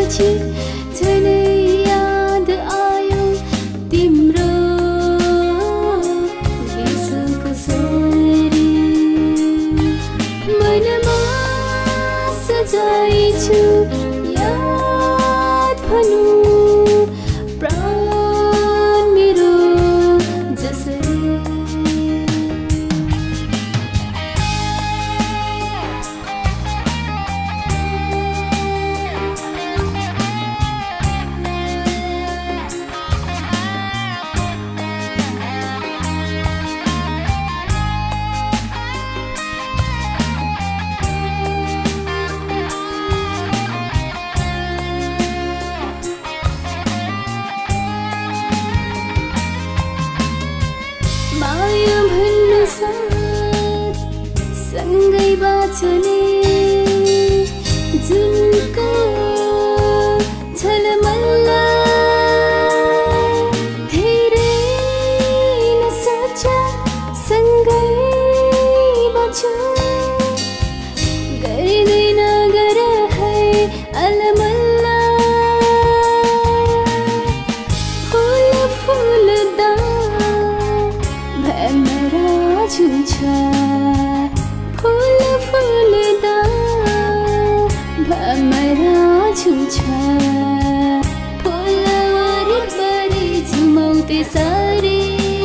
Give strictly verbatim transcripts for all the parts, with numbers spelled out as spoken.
पछि झनै याद आयो तिम्रो बिर्सको स्वरी मनमा सजाई छु याद भनु प्राण मेरो जसरी माया भन्नु साथ सँगै बाँच्ने जुनको झलमल्ला धेरै नसोचा सँगै बाँचौँ गर्दैन गर है अलमल्ला फुल फुल्दा भ्रमरा झुन्छ फुल फुल्दा भ्रमरा झुन्छ फुल वरिपरि झुमाउँदै सरी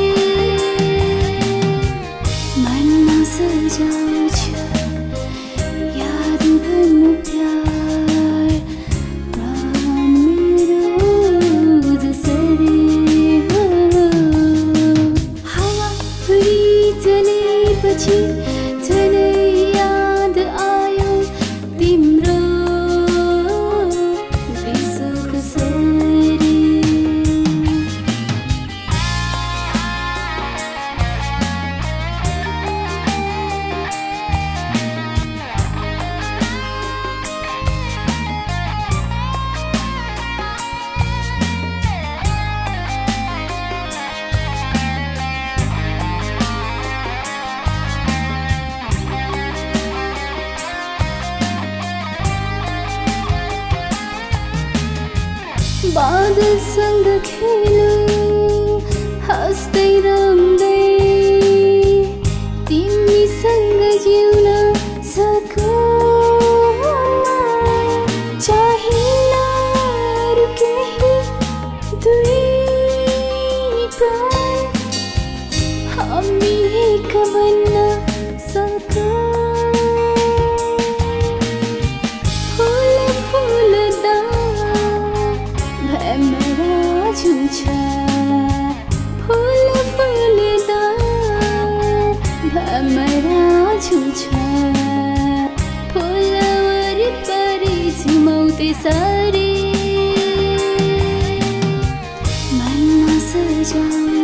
मनमा सजाउँछु याद भन्नु प्यार प्राण मेरो जसरी पछि झनै याद आयो तिम्रो बिर्सको स्वरी बादलसँग खेलौँ हाँस्दै रम्दै तिमीसँग जिउन सकौँ चाहिन्न अरू केही दुई प्राण हामी एक बन्न सकौँ झुन्छ फुल फुल्दा भ्रमरा झुन्छ फुल वरिपरि झुमाउँदै सरी मनमा सजाऊ